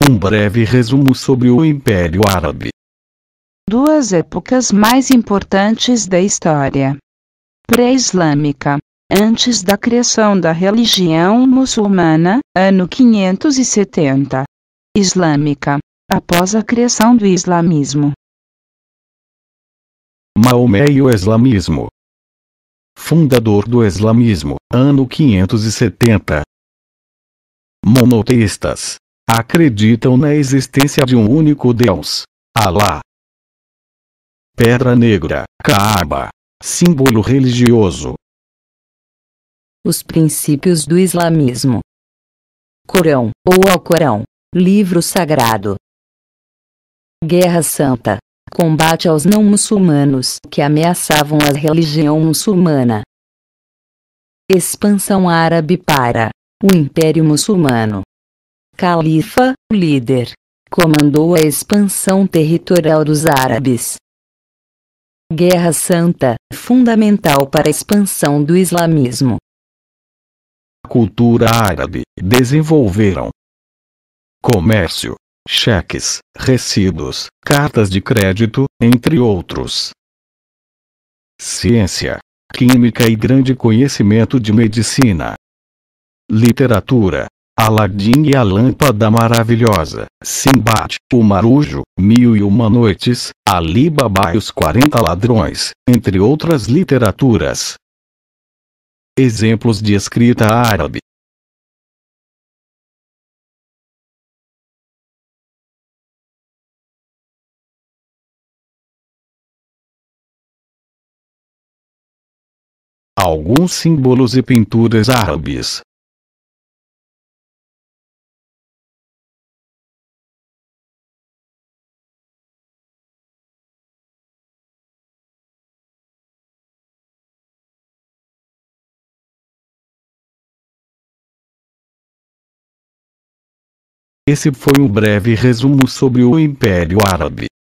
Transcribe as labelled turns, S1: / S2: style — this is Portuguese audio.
S1: Um breve resumo sobre o Império Árabe.
S2: Duas épocas mais importantes da história. Pré-islâmica. Antes da criação da religião muçulmana, ano 570. Islâmica. Após a criação do islamismo.
S1: Maomé e o islamismo. Fundador do islamismo, ano 570. Monoteístas. Acreditam na existência de um único Deus, Alá. Pedra Negra, Kaaba. Símbolo religioso.
S3: Os princípios do islamismo. Corão, ou Alcorão, livro sagrado. Guerra Santa. Combate aos não-muçulmanos que ameaçavam a religião muçulmana. Expansão árabe para o Império Muçulmano. Califa, líder, comandou a expansão territorial dos árabes. Guerra Santa, fundamental para a expansão do islamismo.
S1: Cultura árabe, desenvolveram comércio, cheques, recibos, cartas de crédito, entre outros. Ciência, química e grande conhecimento de medicina. Literatura. Aladim e a Lâmpada Maravilhosa, Sinbad, o Marujo, 1001 Noites, Ali Baba e os 40 Ladrões, entre outras literaturas. Exemplos de escrita árabe. Alguns símbolos e pinturas árabes. Esse foi um breve resumo sobre o Império Árabe.